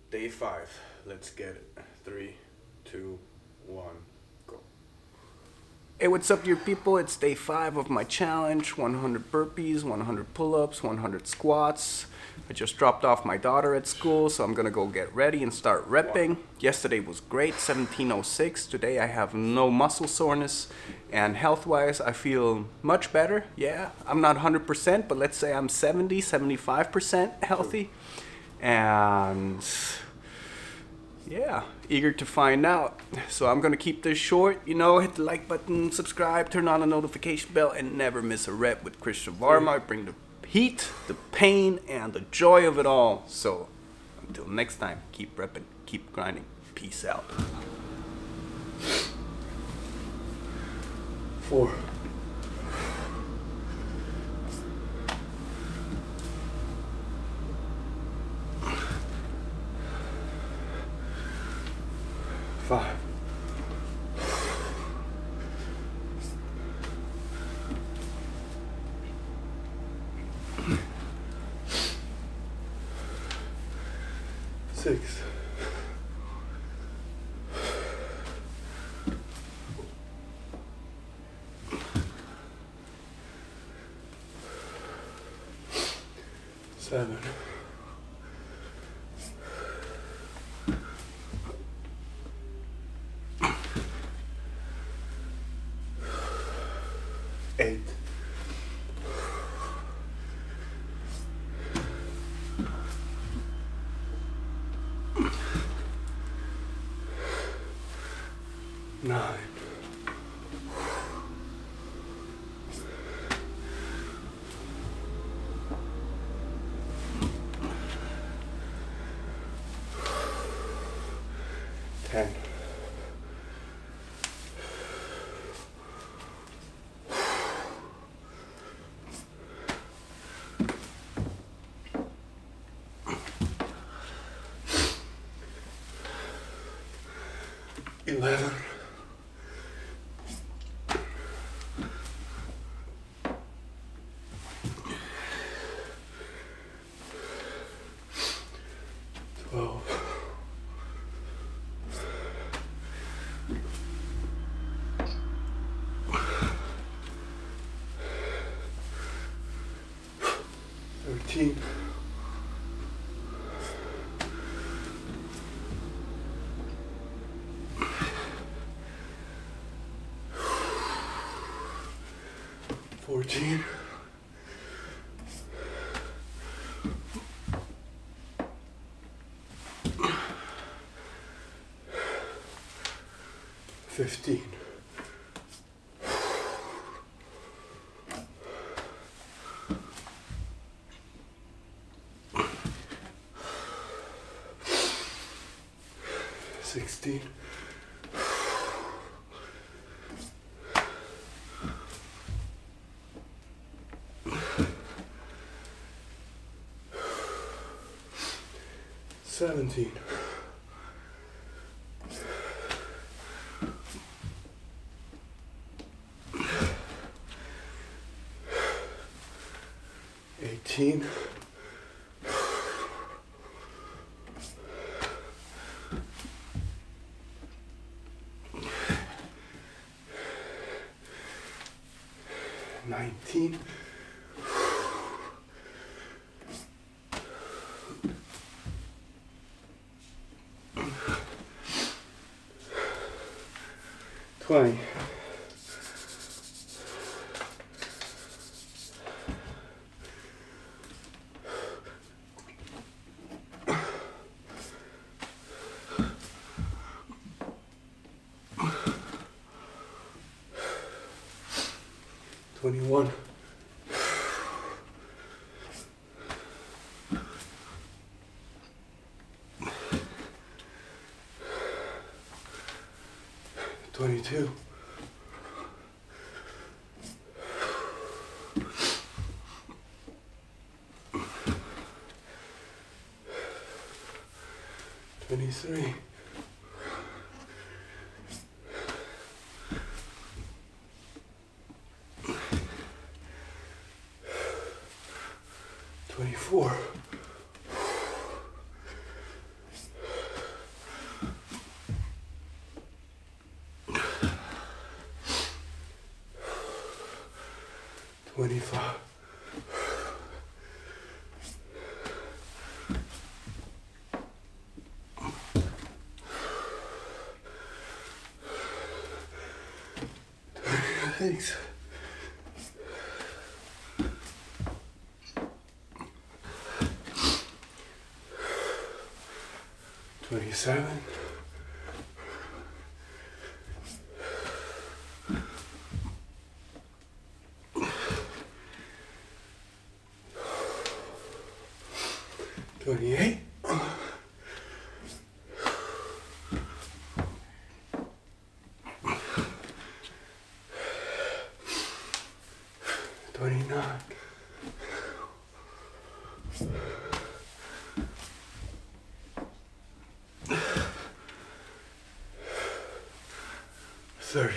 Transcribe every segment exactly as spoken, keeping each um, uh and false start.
Day five. Let's get it. Three, two, one, go. Hey, what's up, dear people? It's day five of my challenge. one hundred burpees, one hundred pull-ups, one hundred squats. I just dropped off my daughter at school, so I'm gonna go get ready and start repping. Yesterday was great, seventeen oh six. Today I have no muscle soreness, and health-wise I feel much better. Yeah, I'm not one hundred percent, but let's say I'm seventy, seventy-five percent healthy. And yeah, eager to find out. So I'm gonna keep this short, you know, hit the like button, subscribe, turn on the notification bell, and never miss a rep with Chris Shawarma. I bring the heat, the pain, and the joy of it all. So until next time, keep repping, keep grinding. Peace out. Four. Five. Six. Seven. Eight. Nine. Ten. Eleven. Twelve. Thirteen. Fourteen. Fifteen. Sixteen. Seventeen. Eighteen. Nineteen. Twenty. Twenty-one. Twenty-two. Twenty-three. Twenty-four. thirty-six. twenty-seven. twenty-eight. twenty-nine. thirty.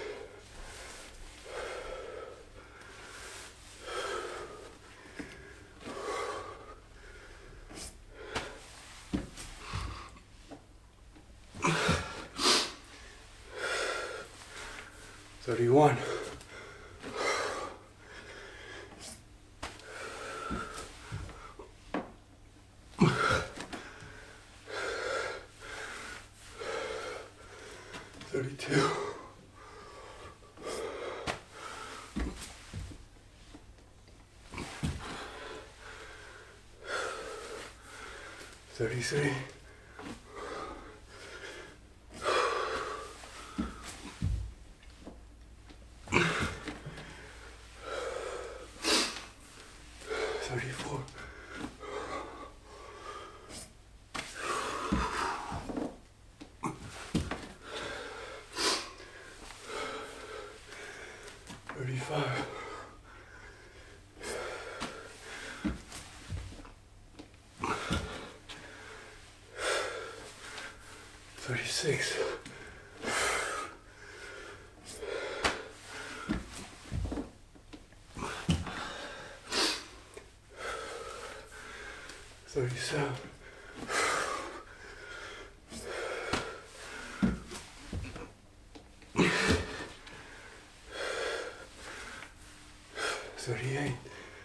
thirty-one. thirty-two. thirty-three. thirty-four. thirty-five. thirty-six. thirty-seven. thirty-eight.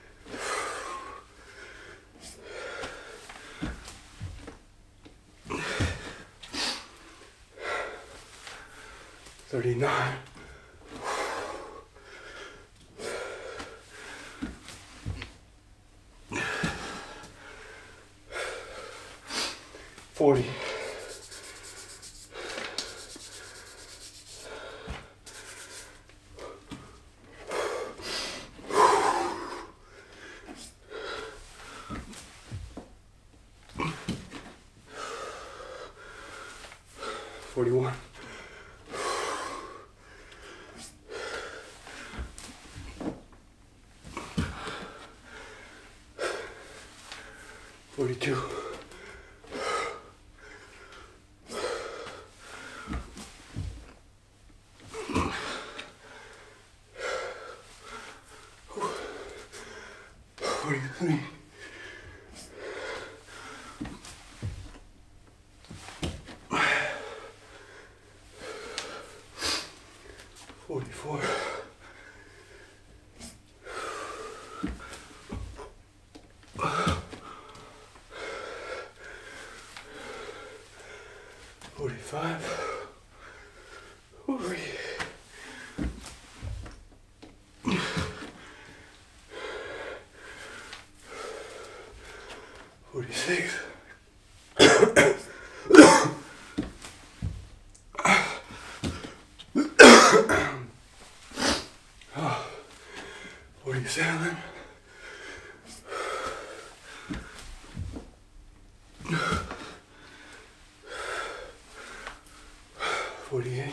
thirty-nine. forty. forty-one. forty-two. forty-three. forty-four. forty-five. Ooh. forty-six. forty-seven. forty-eight.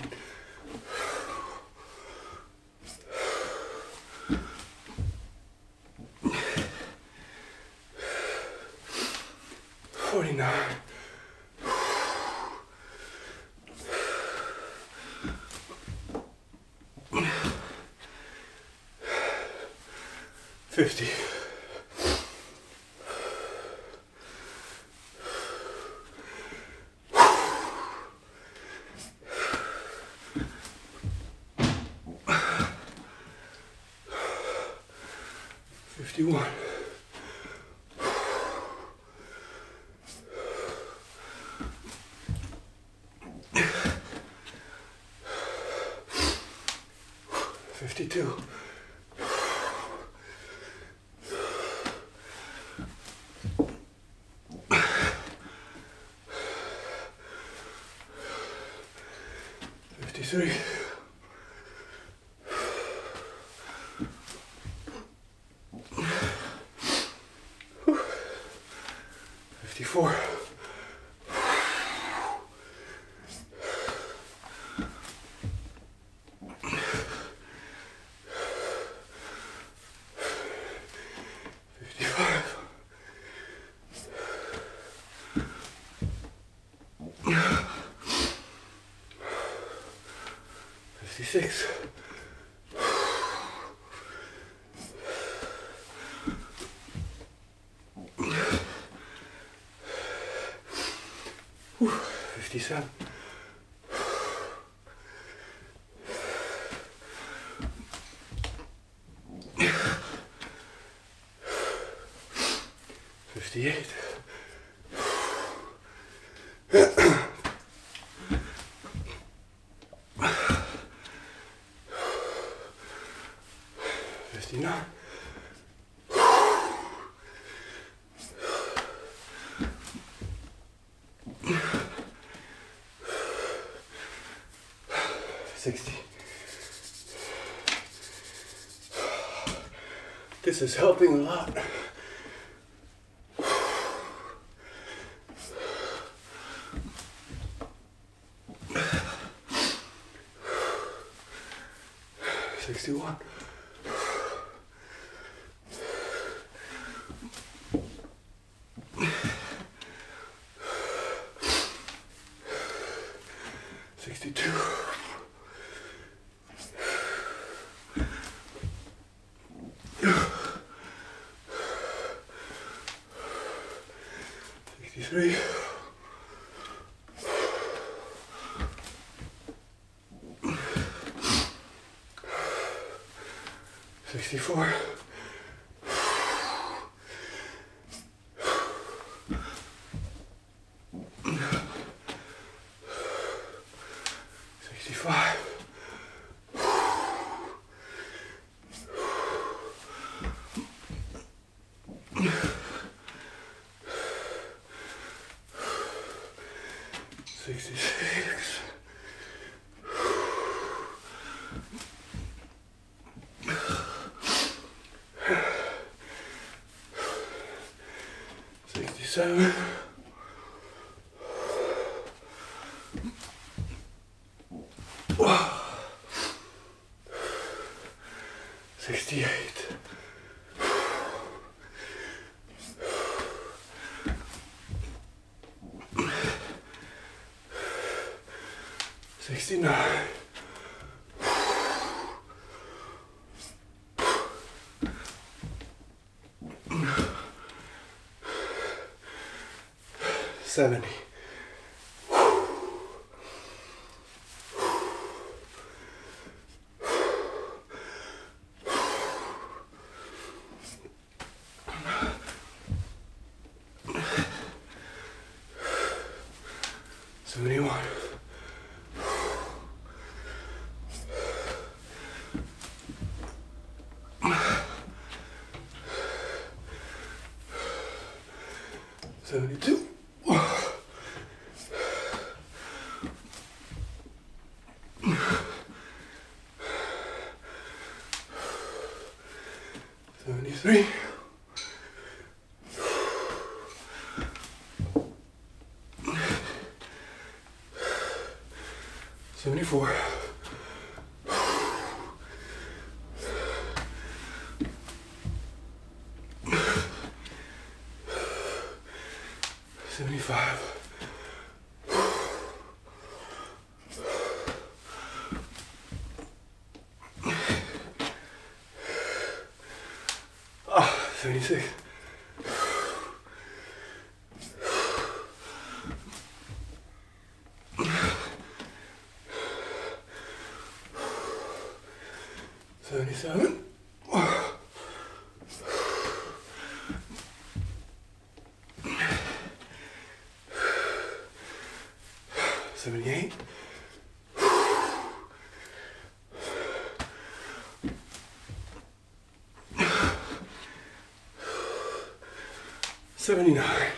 forty-nine. fifty. fifty-one. fifty-two. fifty-three. fifty-four. fifty-five. fifty-six. fifty-seven. fifty-eight. fifty-nine. sixty. This is helping a lot. sixty-one. sixty-two. sixty-three. sixty-four. sixty-five. sixty-six. sixty-seven. sixty-eight. sixty-nine. seventy. seventy-one. seventy-two. seventy-three. seventy-four. seventy-five. Ah, seventy-six. seventy-seven. seventy-eight. seventy-nine.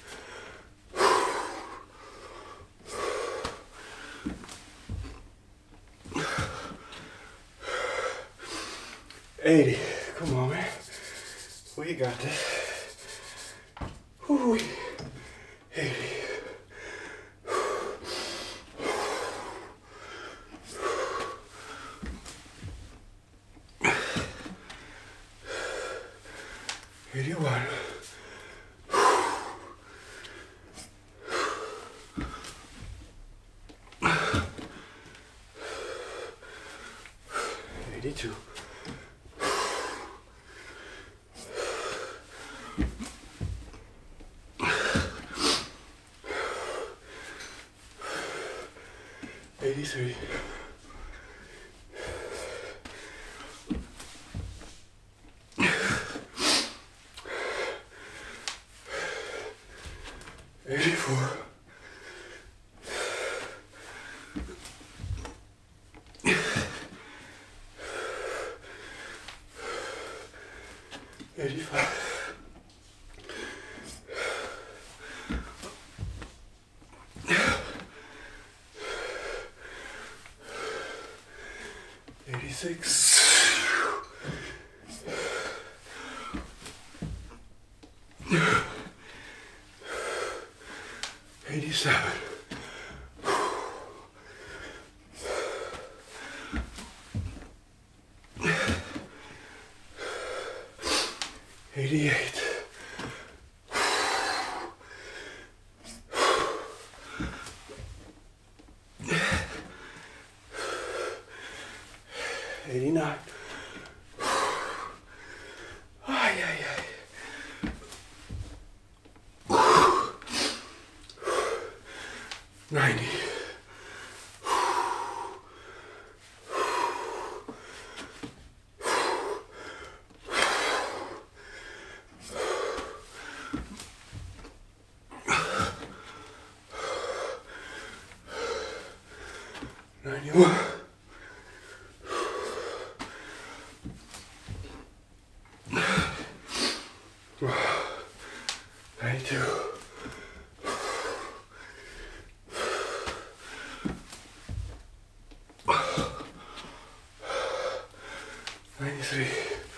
eighty. Come on, man. We got this. Whew. eighty. eighty-one. eighty-two. eighty-three. eighty-four. eighty-five. eighty-six. eighty-seven. eighty-eight. eighty-nine. Ay, ay, ay. ninety. ninety-one. ninety-two. ninety-three.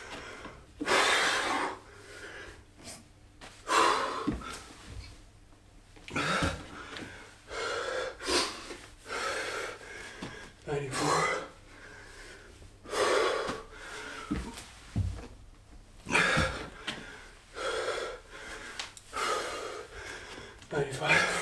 ninety-four. ninety-five.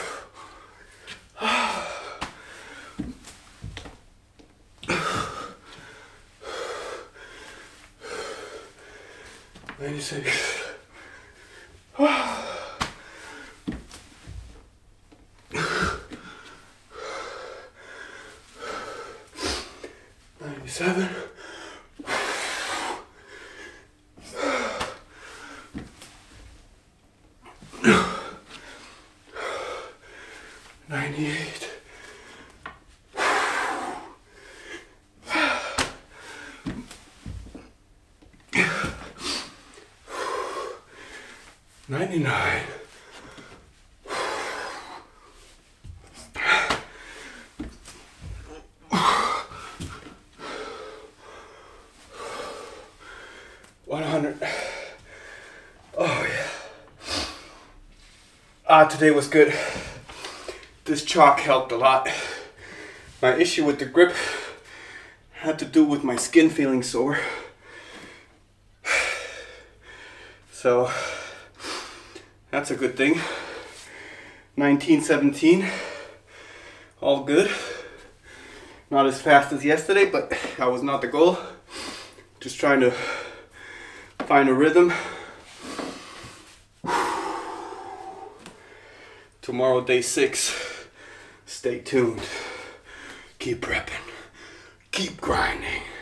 ninety-six. ninety-seven. ninety-eight. ninety-nine. one hundred. Oh yeah. Ah, today was good. This chalk helped a lot. My issue with the grip had to do with my skin feeling sore. So that's a good thing. nineteen seventeen. All good. Not as fast as yesterday, but that was not the goal. Just trying to find a rhythm. Tomorrow, day six. Stay tuned. Keep prepping. Keep grinding.